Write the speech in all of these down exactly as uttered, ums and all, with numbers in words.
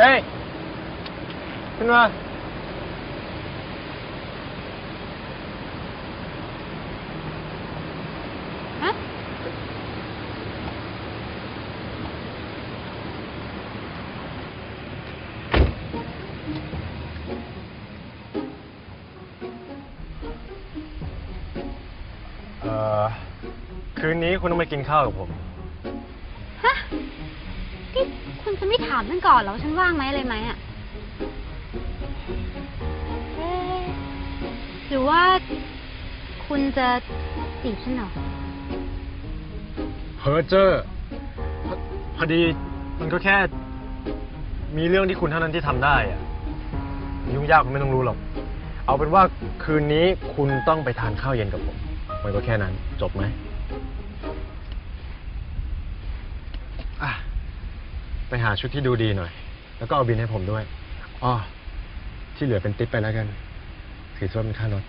เฮ้ยขึ้นมาฮะเอ่อคืนนี้คุณต้องไปกินข้าวกับผมฮะนี่คุณจะไม่ถามฉันก่อนเหรอว่าฉันว่างไหมอะไรไหมอ่ะเอ๊ะหรือว่าคุณจะจีบฉันเหรอเฮ้อเจอพอพอดีมันก็แค่มีเรื่องที่คุณเท่านั้นที่ทำได้อะยุ่งยากคุณไม่ต้องรู้หรอกเอาเป็นว่าคืนนี้คุณต้องไปทานข้าวเย็นกับผมมันก็แค่นั้นจบไหมอ่ะไปหาชุดที่ดูดีหน่อยแล้วก็เอาบินให้ผมด้วยอ้อที่เหลือเป็นติ๊บไปแล้วกันถือว่าเป็นค่ารถ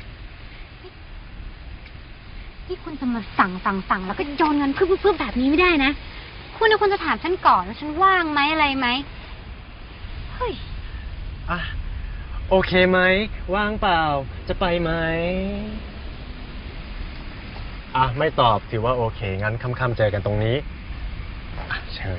ที่คุณจะมาสั่งสั่งสั่งแล้วก็โยนเงินเพื่อเพื่อแบบนี้ไม่ได้นะคุณควรจะถามฉันก่อนว่าฉันว่างไหมอะไรไหมเฮ้ยอ่ะโอเคไหมว่างเปล่าจะไปไหมอ่ะไม่ตอบถือว่าโอเคงั้นค่ำๆเจอกันตรงนี้อ่ะเชิญ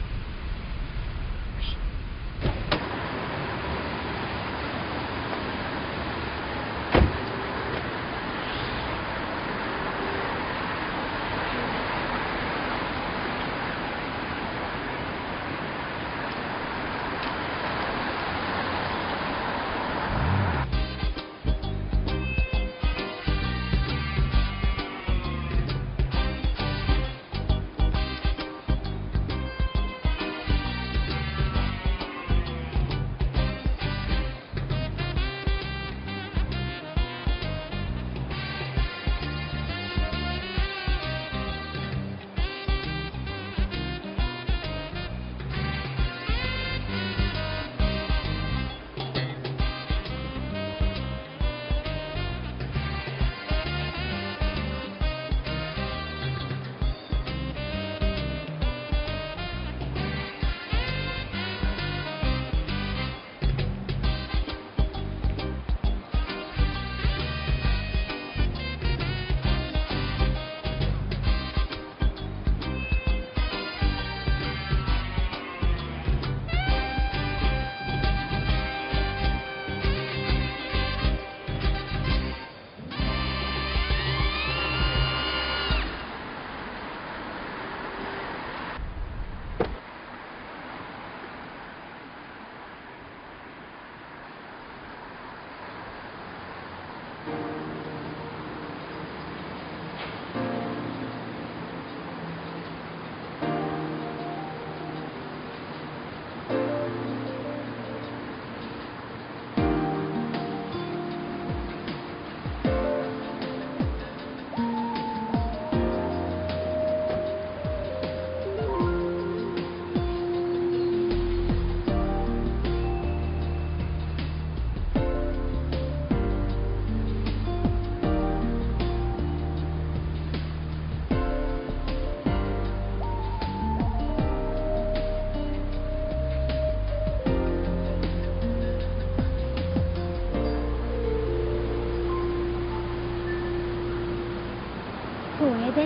สวยเด้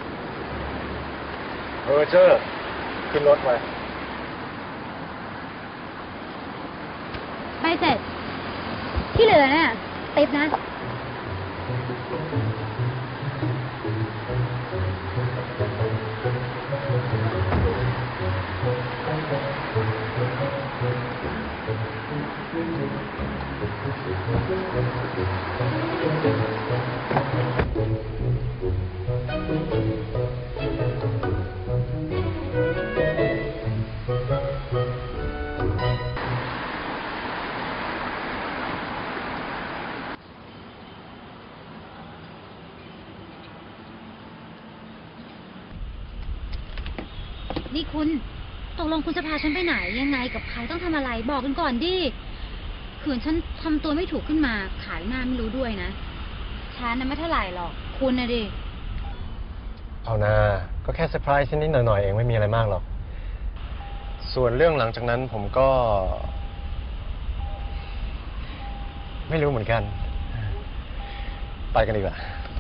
เออเจอขึ้นรถไปไปเสร็จที่เหลือเนี่ยติปนะนี่คุณตกลงคุณจะพาฉันไปไหนยังไงกับใครต้องทำอะไรบอกกันก่อนดิขืนฉันทำตัวไม่ถูกขึ้นมาขายหน้าไม่รู้ด้วยนะฉันน่ะไม่เท่าไหร่หรอกคุณนะดิเอานะก็แค่เซอร์ไพรส์นิดหน่อยๆเองไม่มีอะไรมากหรอกส่วนเรื่องหลังจากนั้นผมก็ ไม่รู้เหมือนกัน ไปกันดีกว่า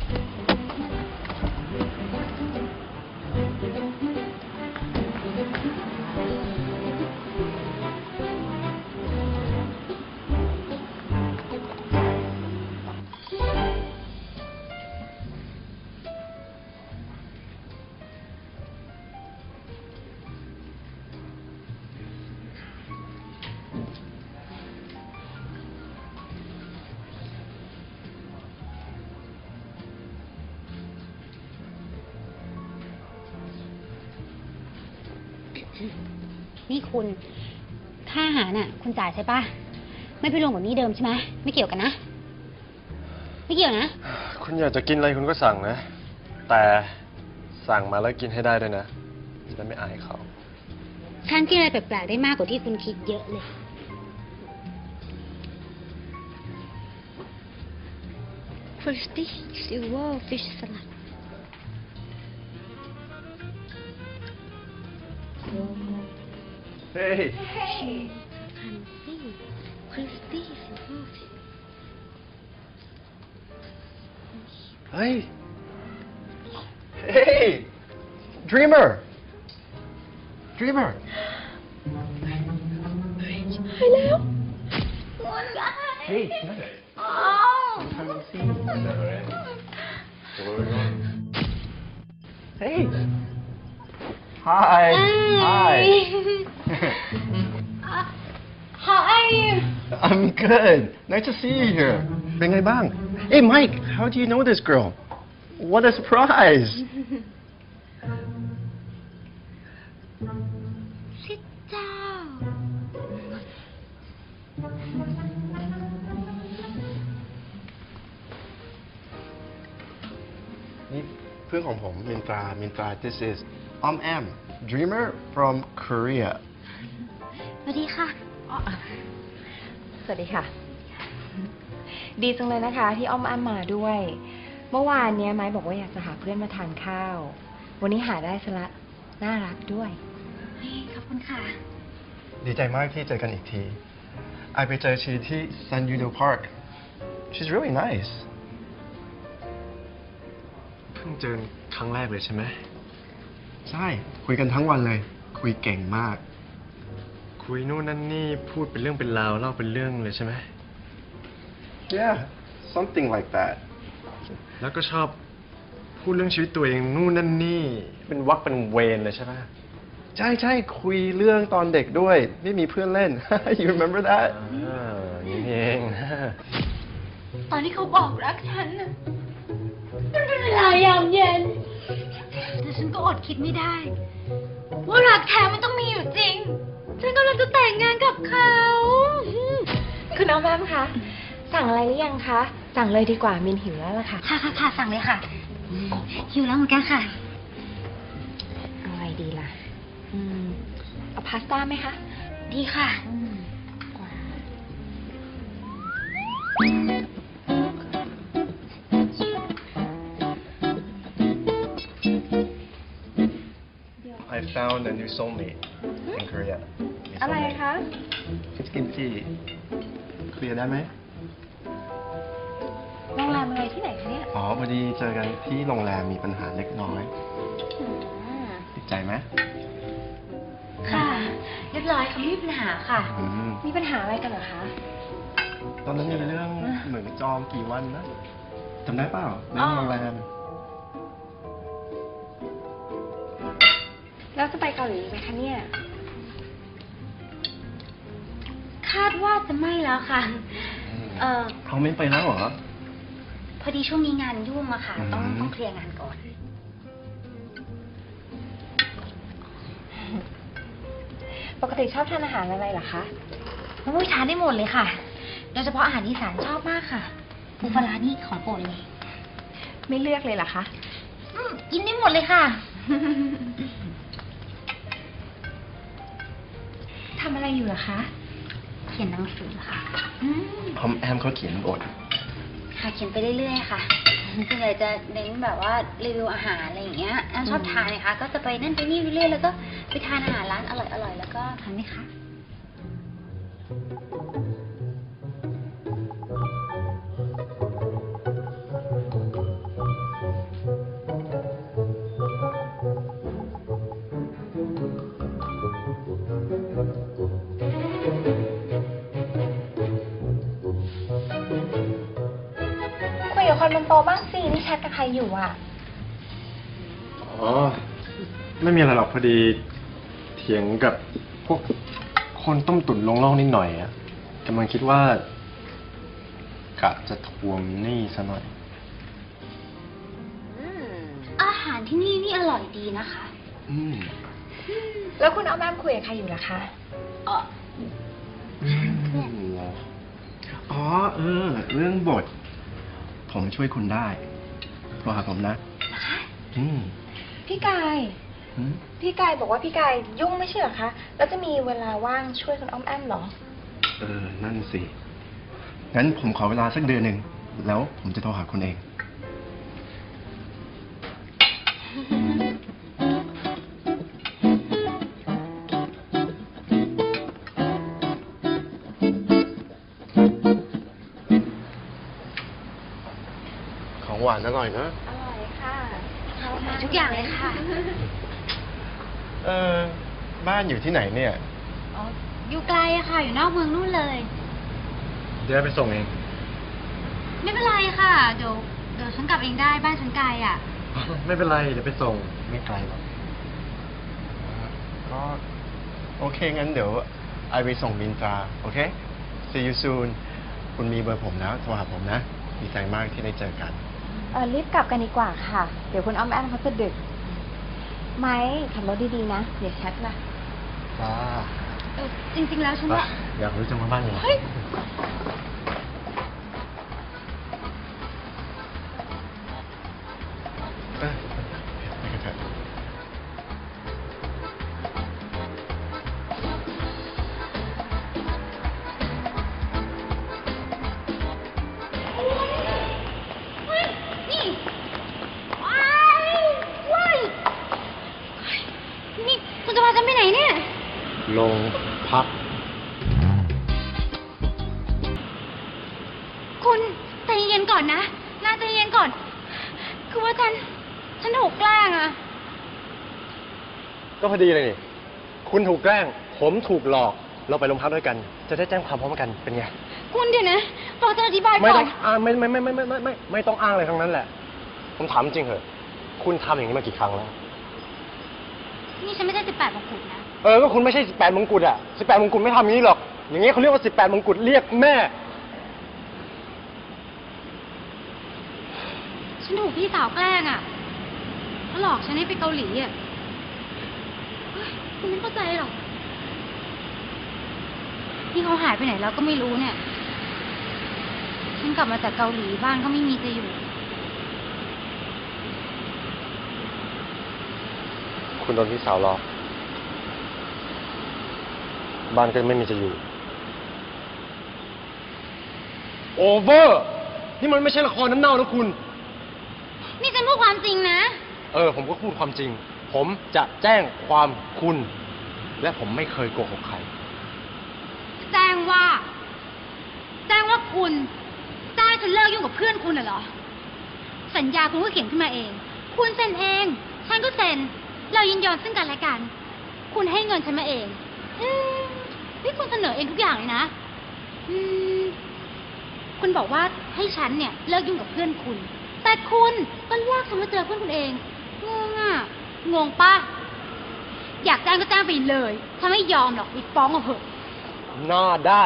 นี่คุณค่าอาหารน่ะ คุณจ่ายใช่ปะไม่ไปลงแบบนี้เดิมใช่ไหมไม่เกี่ยวกันนะ ไม่เกี่ยวนะคุณอยากจะกินอะไรคุณก็สั่งนะ แต่สั่งมาแล้วกินให้ได้ด้วยนะ จะได้ไม่อายเขาฉันกินอะไรแปลกๆได้มากกว่าที่คุณคิดเยอะเลย Crispy Silver Fish Salad Hey Crispy Silver Fish Hey Hey Dreamer Dreamer ไปแล้ว Hey Come and see Hey Hi Hi How are you I'm good. Nice to see you here. เป็นไงบ้าง Hey Mike, how do you know this girl? What a surprise. ชิดเจ้านี่เพื่อนของผมมินตรามินตรา This is Om Am, dreamer from Korea. สวัสดีค่ะสวัสดีค่ะ ดีจังเลยนะคะ ที่อ้อมอ้ำมาด้วย เมื่อวานเนี้ยไม้บอกว่าอยากจะหาเพื่อนมาทานข้าว วันนี้หาได้ซะละน่ารักด้วยขอบคุณค่ะดีใจมากที่เจอกันอีกทีไอไปเจอชีที่ Sun Yudo Park. She's really nice. เพิ่งเจอครั้งแรกเลยใช่ไหมใช่ คุยกันทั้งวันเลย คุยเก่งมากคุยนู่นนั่นนี่พูดเป็นเรื่องเป็นราวเล่าเป็นเรื่องเลยใช่ไหม Yeah, something like that. แล้วก็ชอบพูดเรื่องชีวิตตัวเองนู่นนั่นนี่ เป็นวักเป็นเวรเลยใช่ไหมใช่ใช่คุยเรื่องตอนเด็กด้วย ไม่มีเพื่อนเล่น You remember that? อ่าอย่างนี้เองตอนที่เขาบอกรักฉันน่ะมันเป็นเวลายามเย็น แต่ฉันก็อดคิดไม่ได้ ว่ารักแท้มันต้องมีอยู่จริง ฉันกำลังจะแต่งงานกับเขาคุณอ้อมอ้ำคะ สั่งอะไรหรือยังคะ สั่งเลยดีกว่ามินหิวแล้วล่ะค่ะค่ะค่ะค่ะสั่งเลยค่ะหิวแล้วเหมือนกันค่ะเอาอะไรดีล่ะ อืม เอาพาสต้าไหมคะดีค่ะ I found a new soulmate in Korea. อะไรคะ It's kimchi. เคลียร์ได้ไหมโรงแรมอะไรที่ไหนคะเนี่ยอ๋อ พอดีเจอกันที่โรงแรมมีปัญหาเล็กน้อย ติดใจไหมค่ะ เรียบร้อยค่ะไม่มีปัญหาค่ะอืมมีปัญหาอะไรกันเหรอคะตอนนั้นมีเรื่องเหมือนจองกี่วันนะจำได้เปล่าเรื่องโรงแรมแล้วจะไปเกาหลีไหมคะเนี่ยคาดว่าจะไม่แล้วค่ะ เอ่อเขาไม่ไปแล้วเหรอพอดีช่วงนี้งานยุ่งอะค่ะ ต้องอืมต้องเคลียร์งานก่อนปกติชอบทานอาหารอะไรเหรอคะน้องมุ้ยทานได้หมดเลยค่ะ โดยเฉพาะอาหารอีสานชอบมากค่ะปูปลาร้านี่ของโปรดเลยไม่เลือกเลยเหรอคะอืมกินได้หมดเลยค่ะทำอะไรอยู่เหรอคะเขียนหนังสือค่ะ อืมพอมแอมเขาเขียนบทค่ะเขียนไปเรื่อยๆค่ะอส่วนใหญ่จะเน้นแบบว่ารีวิวอาหารอะไรอย่างเงี้ยแอนชอบทานนะคะ ก็จะไปนั่นไปนี่ไปเรื่อยแล้วก็ไปทานอาหารร้านอร่อยๆแล้วก็ทานไหมคะคุยกับคนบนโต๊ะบ้างสิ นี่แชทกับใครอยู่อ่ะอ๋อ ไม่มีอะไรหรอกพอดีเถียงกับพวกคนต้มตุ๋นลงล่องนิดหน่อยอะกำลังคิดว่ากะจะทวงหนี้ซะหน่อยอาหารที่นี่นี่อร่อยดีนะคะอืมแล้วคุณเอาแม่คุยกับใครอยู่ล่ะคะเอออืมเหรออ๋อ เออ เรื่องบท ผมช่วยคุณได้โทรหาผมนะ อืมพี่กายอืมพี่กายบอกว่าพี่กายยุ่งไม่ใช่เหรอคะ แล้วจะมีเวลาว่างช่วยคุณอ้อมแอมเหรอเออ นั่นสิ งั้นผมขอเวลาสักเดือนหนึ่ง แล้วผมจะโทรหาคุณเองของหวานอร่อยนะอร่อยค่ะทุกอย่างเลยค่ะเออ บ้านอยู่ที่ไหนเนี่ยอ๋อ อยู่ไกลอะค่ะ อยู่นอกเมืองนู่นเลยเดี๋ยวไปส่งเองไม่เป็นไรค่ะ เดี๋ยวเดี๋ยวฉันกลับเองได้บ้านฉันไกลอะไม่เป็นไร เดี๋ยวไปส่งไม่ไกลหรอกก็โอเค งั้นเดี๋ยวไอไปส่งบินตรา โอเค see you soon คุณมีเบอร์ผมแล้ว โทรหาผมนะ ดีใจมากที่ได้เจอกันเออรีบกลับกันดีกว่าค่ะ เดี๋ยวคุณอ้อมแอมเขาจะดึก ไม้ขับรถดีๆนะอย่าแชทล่ะจ้าเออจริงๆแล้วฉันว่าอยากรู้จังว่าบ้านอยู่ไหนเฮ้ยเออไปกันเถอะนี่ว้ายว้ายนี่คุณจะพาฉันไปไหนเนี่ยลงพักคุณใจเย็นก่อนนะนาใจเย็นก่อน คือว่าฉัน ฉันถูกแกล้งอะก็พอดีเลยนี่ คุณถูกแกล้ง ผมถูกหลอก เราไปโรงพักด้วยกัน จะได้แจ้งความพร้อมกัน เป็นไงคุณเดี๋ยวนะฟังฉันอธิบายไม่ก่ต้ออน งอ่าไม่ไม่ไม่ไม่ไม่ไม่ไม่ไม่ต้องอ้างอะไรทั้งนั้นแหละ ผมถามจริงเหอะ คุณทำอย่างนี้มากี่ครั้งแล้วนี่ฉันไม่ใช่สิบแปดมงกุฎนะเออ ก็คุณไม่ใช่สิบแปดมงกุฎอะสิบแปดมงกุฎไม่ทำอย่างนี้หรอก อย่างนี้เขาเรียกว่าสิบแปดมงกุฎเรียกแม่ฉันถูกพี่สาวแกล้งอะเขาหลอกฉันให้ไปเกาหลีอะเฮ้ยคุณไม่เข้าใจหรอกที่เขาหายไปไหนแล้วก็ไม่รู้เนี่ย ฉันกลับมาจากเกาหลีบ้านก็ไม่มีจะอยู่คุณโดนพี่สาวหลอก บ้านก็ไม่มีจะอยู่ โอเวอร์ นี่มันไม่ใช่ละครน้ำเน่านะคุณนี่ฉันพูดความจริงนะเออ ผมก็พูดความจริง ผมจะแจ้งความคุณ และผมไม่เคยโกหกใครแจ้งว่า แจ้งว่าคุณจ้างให้ฉันเลิกยุ่งกับเพื่อนคุณน่ะเหรอ สัญญาคุณก็เขียนขึ้นมาเอง คุณเซ็นเอง ฉันก็เซ็น เรายินยอมซึ่งกันและกัน คุณให้เงินฉันมาเอง อืมนี่คุณเสนอเองทุกอย่างเลยนะ อืม คุณบอกว่าให้ฉันเนี่ยเลิกยุ่งกับเพื่อนคุณ แต่คุณก็ลากฉันมาเจอเพื่อนคุณเอง งงอ่ะ งงปะอยากจ้างก็จ้างไปเลยฉันไม่ยอมหรอกไปฟ้องเอาเถอะหน้าด้าน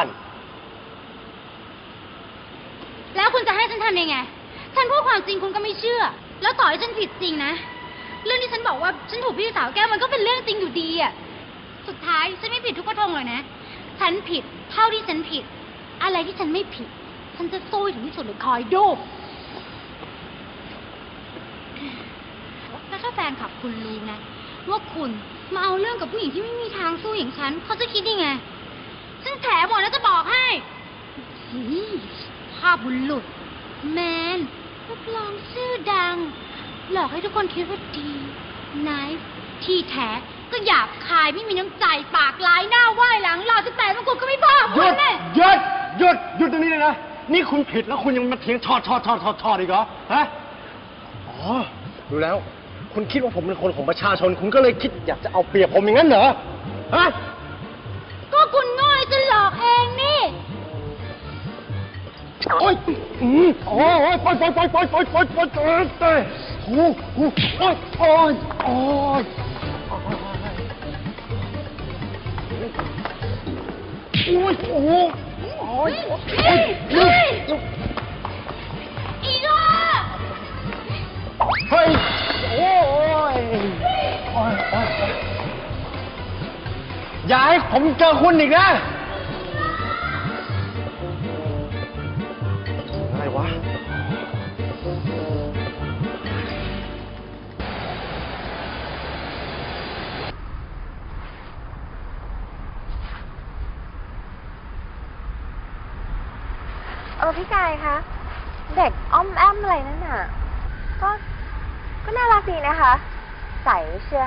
แล้วคุณจะให้ฉันทำยังไง ฉันพูดความจริงคุณก็ไม่เชื่อ แล้วต่อให้ฉันผิดจริงนะ เรื่องที่ฉันบอกว่าฉันถูกพี่สาวแกล้งมันก็เป็นเรื่องจริงอยู่ดีอะสุดท้ายฉันไม่ผิดทุกกระทงเลยนะ ฉันผิดเท่าที่ฉันผิด อะไรที่ฉันไม่ผิด ฉันจะสู้ถึงที่สุดเลยคอยดูแล้วถ้าแฟนขับคุณรู้นะว่าคุณมาเอาเรื่องกับผู้หญิงที่ไม่มีทางสู้อย่างฉัน เขาจะคิดยังไง ฉันแถหมดแล้วจะบอกให้ ภาพบุรุษแมนนักร้องชื่อดัง หลอกให้ทุกคนคิดว่าดีนายที่แท้ก็หยาบคายไม่มีน้ำใจปากร้ายหน้าไหว้หลังหล่อจะแต่มงกุฎก็ไม่พอหยุคุดณเนี่ยหยุดหยุดหยุดตรงนี้เลยนะ นี่คุณผิดแล้วคุณยังมาเถียงชอดชอดชอดชอดชอดอีกเหรอ ฮะ อ๋อ รู้แล้ว คุณคิดว่าผมเป็นคนของประชาชน คุณก็เลยคิดอยากจะเอาเปรียบผมอย่างนั้นเหรอ ฮะก็คุณโง่จะหลอกเองนี่โอ๊ยอืมโอ้ยปล่อยปล่อยปล่อยปล่อยปล่อยปล่อยปล่อยปล่อยปล่อยโอ้โหโอ้ยโอ้ยโอ้ยโอ้ยโอ้ยโอ้ยเฮ้ยอีโง่เฮ้ยโอ้ยโอ้ยโอ้ยอย่าให้ผมเจอคุณอีกนะอะไรวะเออพี่กายคะเด็กอ้อมแอมอะไรนั่นน่ะ ก็ก็น่ารักดีนะคะ ใสเชีย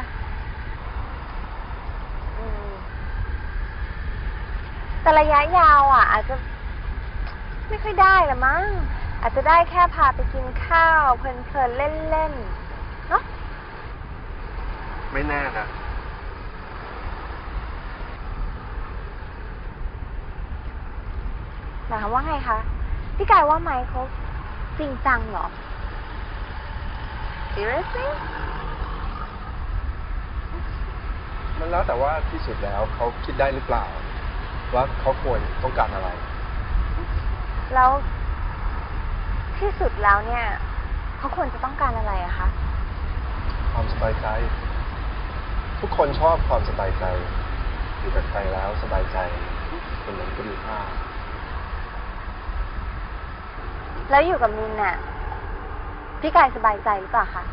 อืมแต่ระยะยาวอ่ะ อาจจะไม่ค่อยได้ละมั้งอาจจะได้แค่พาไปกินข้าวเพลินๆเล่นๆเนาะไม่แน่นะหมายความว่าไงคะพี่กายว่าไมค์เขาจริงจังเหรอ seriously มันแล้วแต่ว่าที่สุดแล้วเขาคิดได้หรือเปล่า ว่าเขาควรต้องการอะไรแล้วที่สุดแล้วเนี่ยเขาควรจะต้องการอะไรอะคะความสบายใจ ทุกคนชอบความสบายใจ อยู่กับใครแล้วสบายใจคนนั้นก็มีค่าแล้วอยู่กับมินน่ะพี่กายสบายใจหรือเปล่าคะ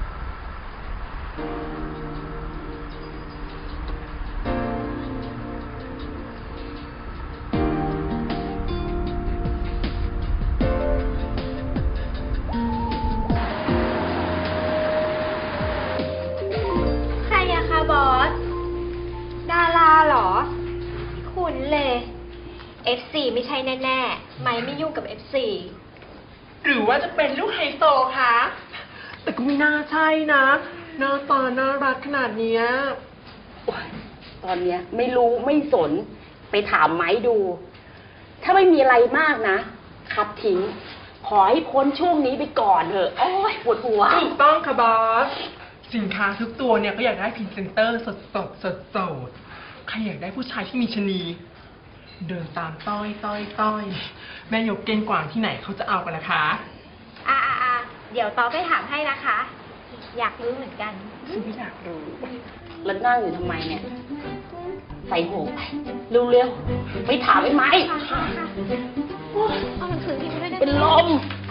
ใครอะคะบอส ดาราเหรอ คุณเลย เอฟ ซี ไม่ใช่แน่ๆ ไม่ไม่ยุ่งกับ เอฟ ซีหรือว่าจะเป็นลูกไฮโซคะ แต่ก็ไม่น่าใช่นะ หน้าตาน่ารักขนาดเนี้ยโอ๊ยตอนเนี้ยไม่รู้ไม่สนไปถามไม้ดู ถ้าไม่มีอะไรมากนะ คัดทิ้ง ขอให้พ้นช่วงนี้ไปก่อนเถอะ โอ้ยปวดหัวถูกต้องค่ะบอส สินค้าทุกตัวเนี่ยก็อยากได้พรีเซนเตอร์สดสดสดสดๆใครอยากได้ผู้ชายที่มีชะนี เดินตามต้อยต้อยต้อยแม่ยกเก้งกวางที่ไหนเขาจะเอากันนะคะอ่าอ่าเดี๋ยวตอไปถามให้นะคะ อยากรู้เหมือนกันฉันไม่อยากรู้ แล้วนั่งอยู่ทำไมเนี่ย ใส่หัวไปเร็วๆไปถามไอ้ไม้ค่ะค่ะค่ะโอ้ยเอาหนังสือพิมพ์มาด้วยนะเป็นลม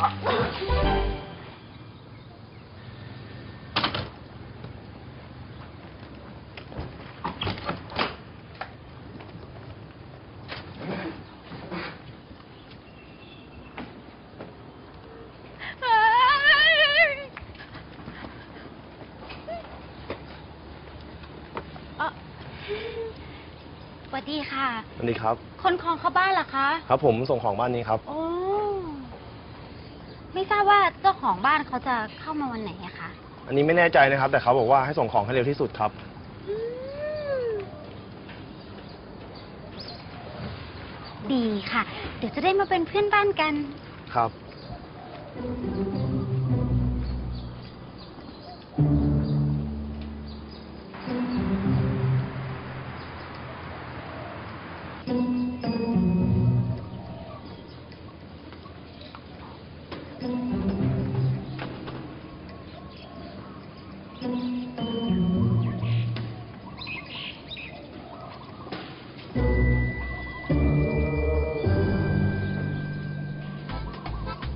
เอ่อสวัสดีค่ะสวัสดีครับคนของเข้าบ้านเหรอคะครับผมส่งของบ้านนี้ครับโอ้ ไม่ทราบว่าเจ้าของบ้านเขาจะเข้ามาวันไหนอะคะอันนี้ไม่แน่ใจนะครับ แต่เขาบอกว่าให้ส่งของให้เร็วที่สุดครับอืมดีค่ะ เดี๋ยวจะได้มาเป็นเพื่อนบ้านกันครับเ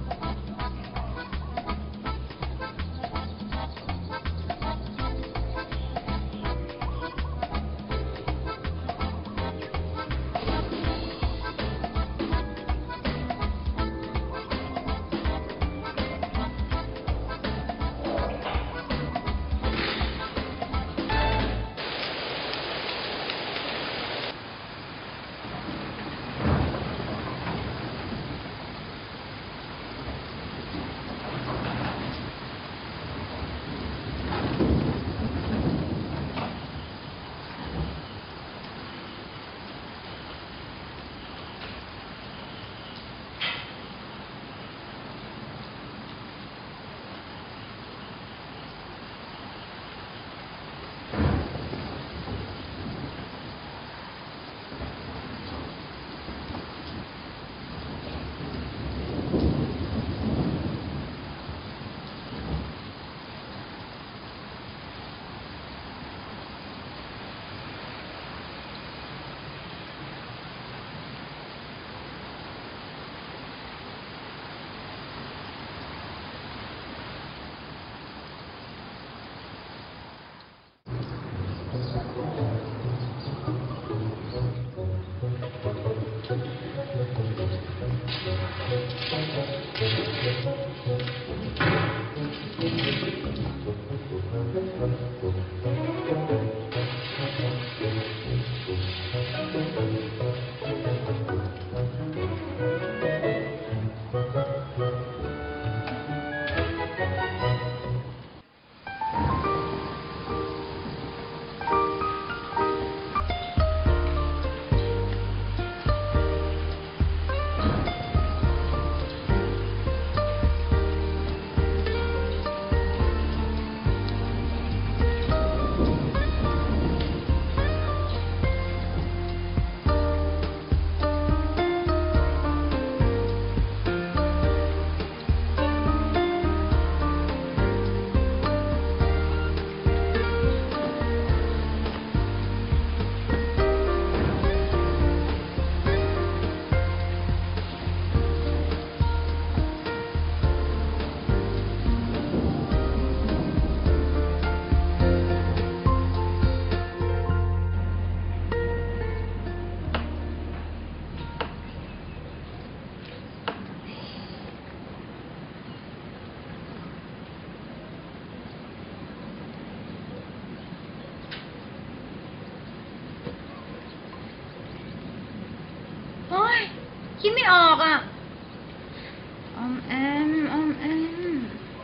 ไม่ออกอ่ะออมแอมออมแอม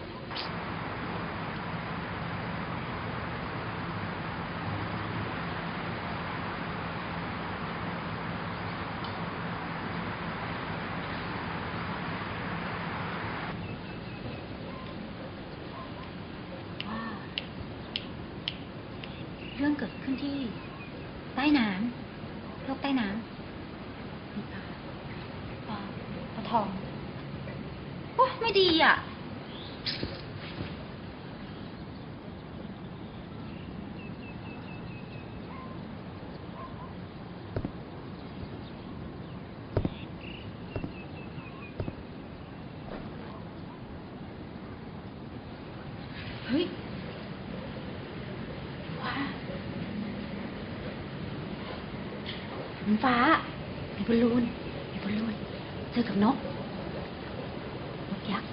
เรื่องเกิดขึ้นที่ใต้น้ำโลกใต้น้ำมีปลาปลาปลาทองโอ้ไม่ดีอ่ะเฮ้ยว้าบนฟ้ามีบอลลูนมีบอลลูนเจอกับนกนกยักษ์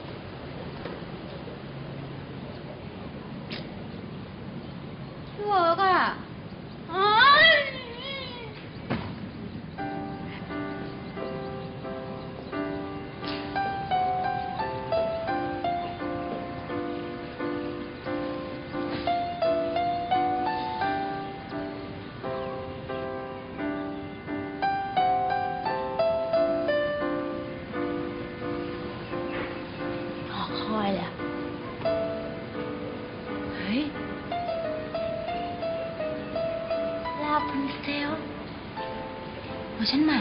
เวิร์กอ่ะอ๋อคอยเลยเฮ้ยลาพันเซลเวอร์ชันใหม่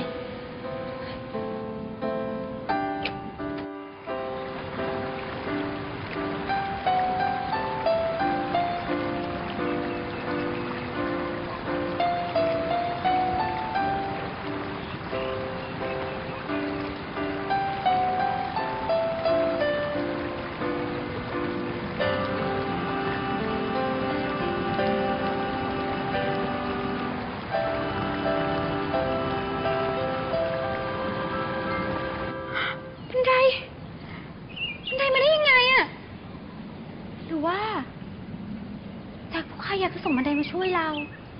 บันไดบันไดมาได้ยังไงอะหรือว่าจากผู้ใครอยากจะส่งบันไดมาช่วยเรา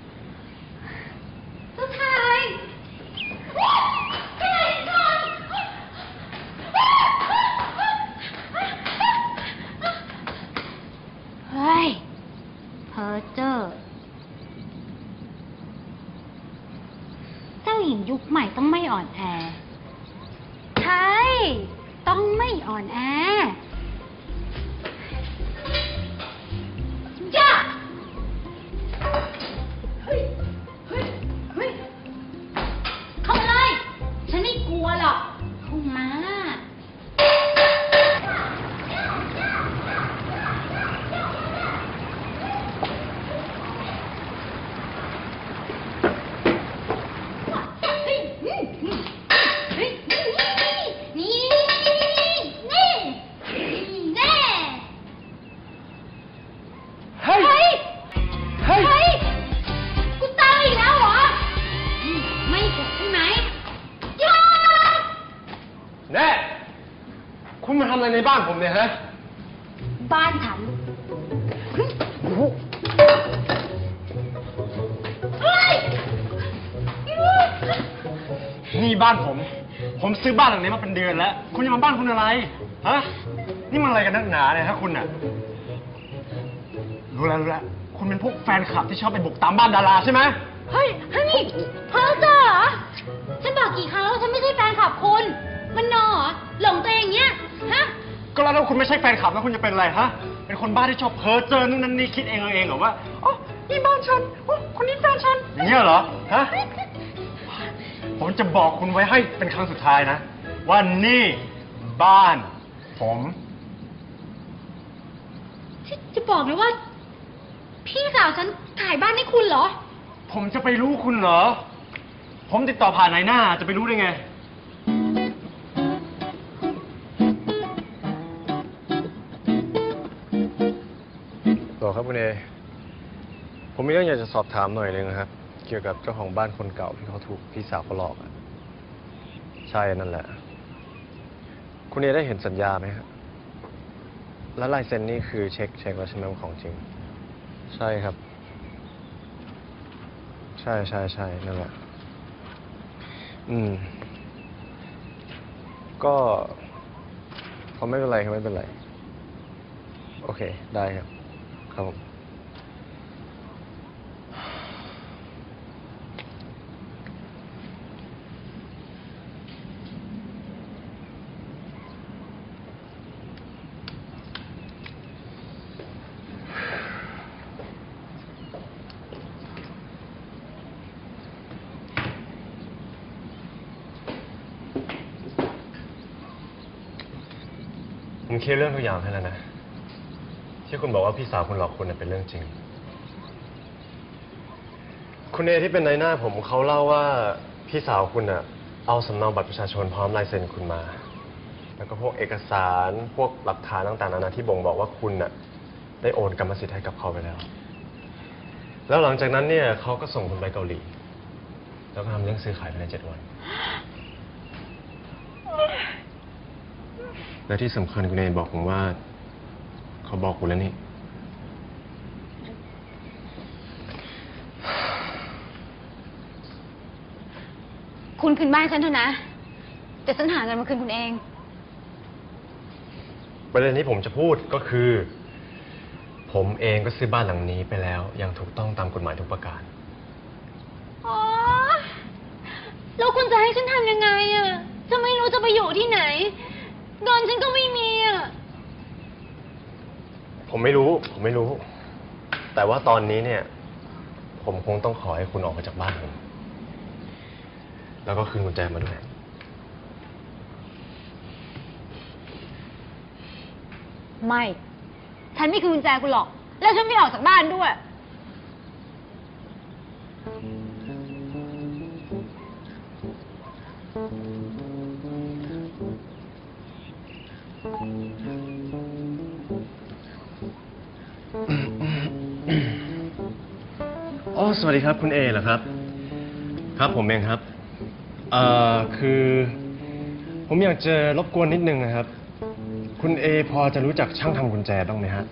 เจ้าชายเฮ้ยเพอเจอเจ้าหญิงยุคใหม่ต้องไม่อ่อนแอใช่ ต้องไม่อ่อนแอย่าเฮ้ย เฮ้ย เฮ้ย เข้ามาเลย ฉันไม่กลัวหรอกเข้ามาแน่คุณมาทำอะไรในบ้านผมเนี่ยฮะบ้านฉันนี่บ้านผม ผมซื้อบ้านหลังนี้มาเป็นเดือนแล้ว คุณจะมาบ้านคุณอะไร ฮะ นี่มันอะไรกันนักหนาเนี่ยฮะคุณน่ะ รู้แล้วรู้แล้ว คุณเป็นพวกแฟนคลับที่ชอบไปบุกตามบ้านดาราใช่ไหมเฮ้ยเฮ้ยนี่เพ้อเจ้อเหรอ ฉันบอกกี่ครั้งแล้วฉันไม่ใช่แฟนคลับคุณ มันนอเหรอ หลงตัวเองเนี้ย ฮะก็แล้วถ้าคุณไม่ใช่แฟนคลับแล้วคุณจะเป็นอะไรฮะ เป็นคนบ้าที่ชอบเพ้อเจอนู่นนั่นนี่คิดเองเอาเองเหรอว่าอ๋อนี่บ้านฉันอ๋อคนนี้แฟนฉัน อย่างเงี้ยเหรอ ฮะ ผมจะบอกคุณไว้ให้เป็นครั้งสุดท้ายนะ ว่านี่บ้านผมที่จะบอกเลยว่า พี่สาวฉันขายบ้านให้คุณเหรอผมจะไปรู้คุณเหรอ ผมติดต่อผ่านนายหน้าจะไปรู้ได้ไง ต่อครับคุณเอ ผมมีเรื่องอยากจะสอบถามหน่อยนึงนะครับ เกี่ยวกับเจ้าของบ้านคนเก่าที่เขาถูกพี่สาวเขาหลอกอะใช่นั่นแหละ คุณเอได้เห็นสัญญาไหมครับ แล้วลายเซ็นนี่คือเช็คเช็คแล้วใช่ไหมว่าของจริง ใช่ครับ ใช่ใช่ใช่นั่นแหละ อืมก็เขาไม่เป็นไรครับไม่เป็นไร โอเค ได้ครับ ครับผม ผมเคลียร์เรื่องทุกอย่างให้แล้วนะ ที่คุณบอกว่าพี่สาวคุณหลอกคุณเป็นเรื่องจริง คุณเอที่เป็นนายหน้าผมเขาเล่าว่าพี่สาวคุณน่ะเอาสำเนาบัตรประชาชนพร้อมลายเซ็นคุณมา แล้วก็พวกเอกสารพวกหลักฐานต่างๆนานาที่บ่งบอกว่าคุณน่ะได้โอนกรรมสิทธิ์ให้กับเขาไปแล้ว แล้วหลังจากนั้นเนี่ยเขาก็ส่งคุณไปเกาหลี แล้วก็ทำเรื่องซื้อขายภายในเจ็ดวัน และที่สำคัญคุณเอบอกผมว่า เขาบอกคุณแล้วนี่คุณคืนบ้านฉันเถอะนะแต่ฉันหาเงินมาคืนคุณเองประเด็นที่ผมจะพูดก็คือ ผมเองก็ซื้อบ้านหลังนี้ไปแล้วอย่างถูกต้องตามกฎหมายทุกประการอ๋อ แล้วคุณจะให้ฉันทำยังไงอะจะไม่รู้จะไปอยู่ที่ไหนเงินฉันก็ไม่มีอะผมไม่รู้ ผมไม่รู้ แต่ว่าตอนนี้เนี่ย ผมคงต้องขอให้คุณออกมาจากบ้านผม แล้วก็คืนกุญแจมาด้วยไม่ ฉันไม่คืนกุญแจคุณหรอก แล้วฉันไม่ออกจากบ้านด้วยอ๋อ สวัสดีครับคุณเอเหรอครับ ครับผมเองครับ เอ่อ คือ ผมอยากจะรบกวนนิดนึงนะครับ คุณเอพอจะรู้จักช่างทำกุญแจบ้างไหมฮะ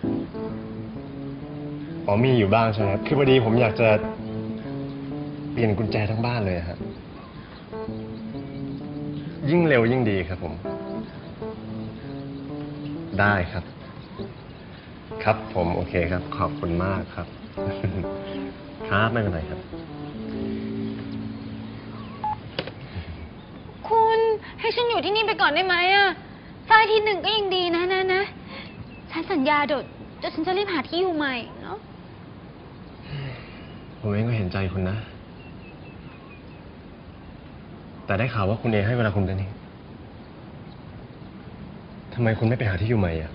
อ๋อมีอยู่บ้างใช่ไหมครับ คือพอดีผมอยากจะเปลี่ยนกุญแจทั้งบ้านเลยครับ ยิ่งเร็วยิ่งดีครับผม ได้ครับ ครับผมโอเคครับ ขอบคุณมากครับ ครับไม่เป็นไรครับคุณให้ฉันอยู่ที่นี่ไปก่อนได้ไหมอะสักอาทิตย์หนึ่งก็ยังดีนะนะนะ ฉันสัญญาเดี๋ยวเดี๋ยวฉันจะรีบหาที่อยู่ใหม่เนาะผมเองก็เห็นใจคุณนะ แต่ได้ข่าวว่าคุณเอให้เวลาคุณด้วยนี่ทำไมคุณไม่ไปหาที่อยู่ใหม่อ่ะ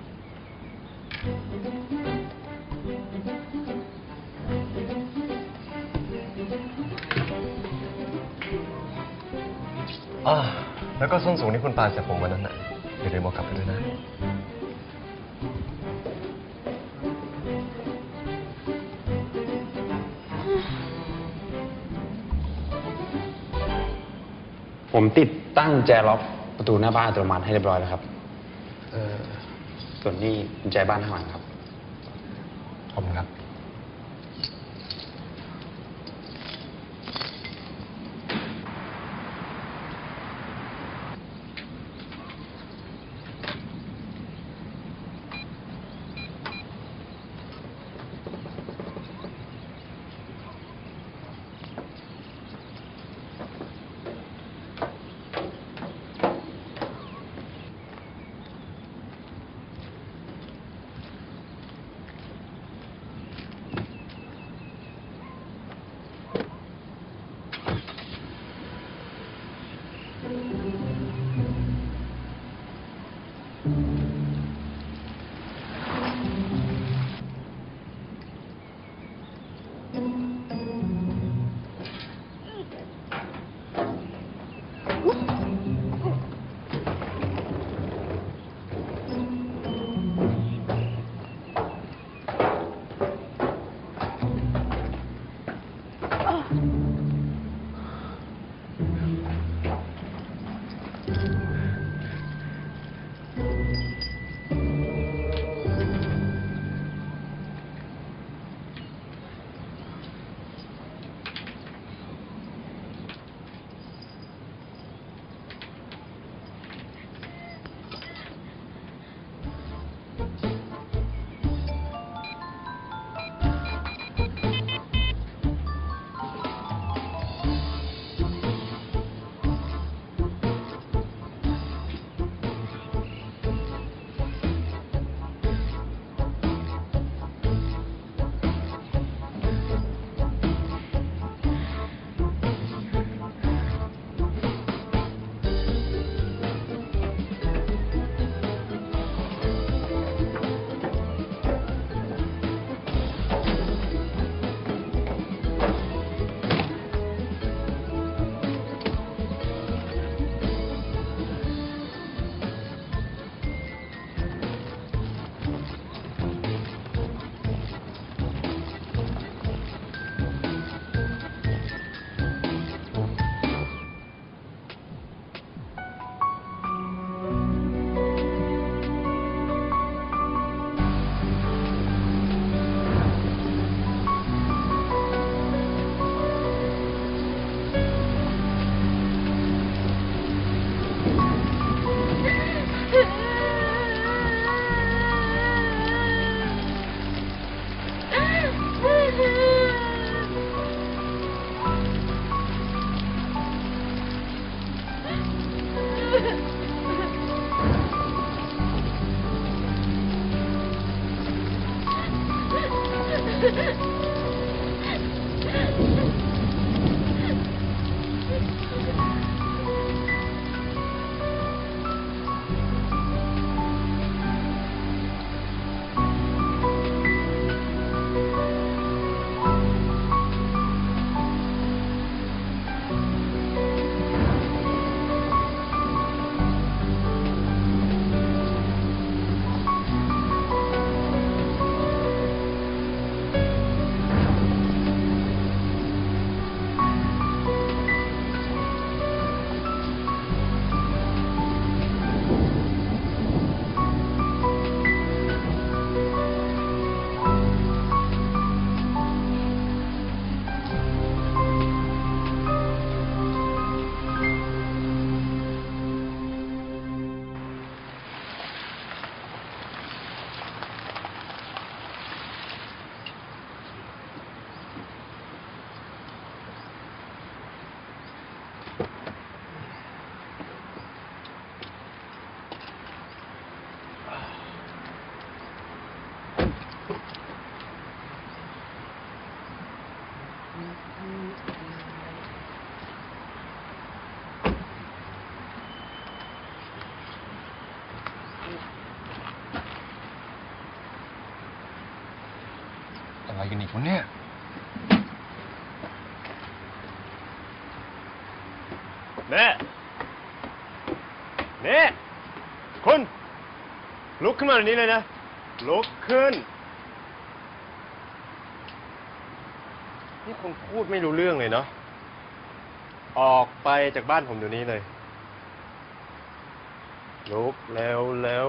อ่าแล้วก็ส้นสูงที่คุณปาใส่ผมวันนั้นน่ะอย่าลืมเอากลับไปด้วยนะผมติดตั้งแจล็อกประตูหน้าบ้านอัตโนมัติให้เรียบร้อยแล้วครับเออส่วนนี้กุญแจบ้านข้างหลังครับขอบคุณครับคอะไรกันอีกวะเนี่ยแม่แม่คุณลุกขึ้นมาเดี๋ยวนี้เลยนะลุกขึ้นนี่คุณพูดไม่รู้เรื่องเลยเนาะออกไปจากบ้านผมเดี๋ยวนี้เลยลุกเร็วเร็ว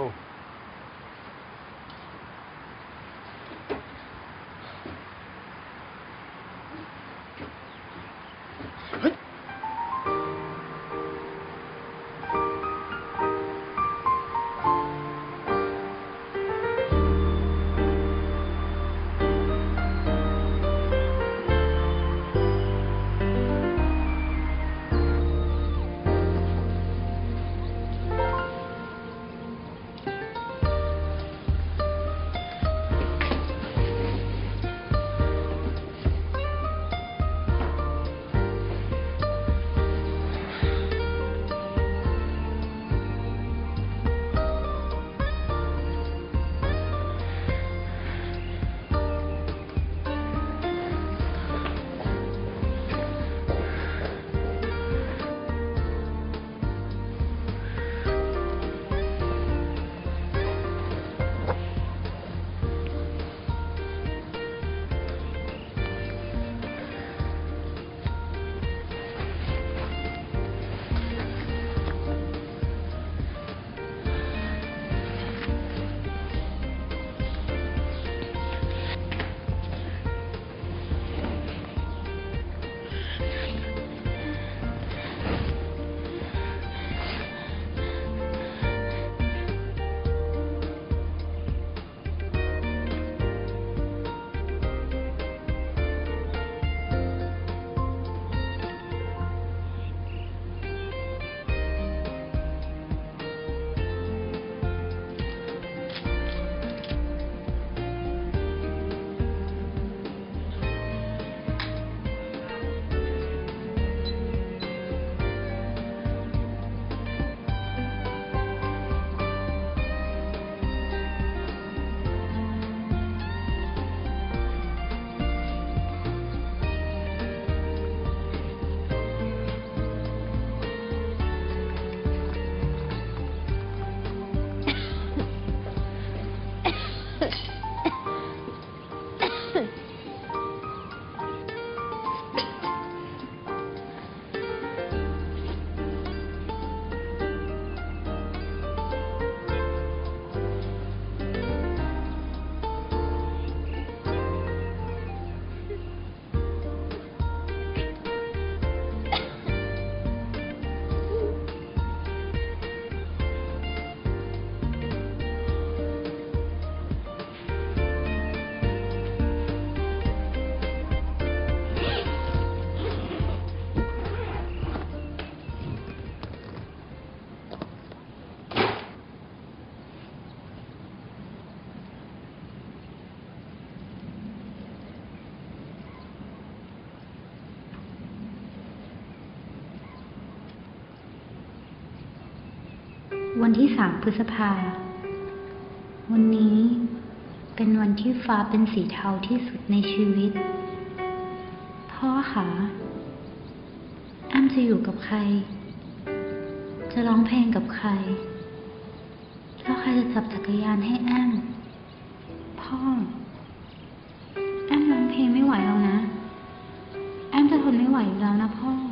วันที่สามพฤษภา วันนี้เป็นวันที่ฟ้าเป็นสีเทาที่สุดในชีวิต พ่อคะแอมจะอยู่กับใคร จะร้องเพลงกับใคร แล้วใครจะจับจักรยานให้แอม พ่อ แอมร้องเพลงไม่ไหวแล้วนะ แอมจะทนไม่ไหวอยู่แล้วนะพ่อ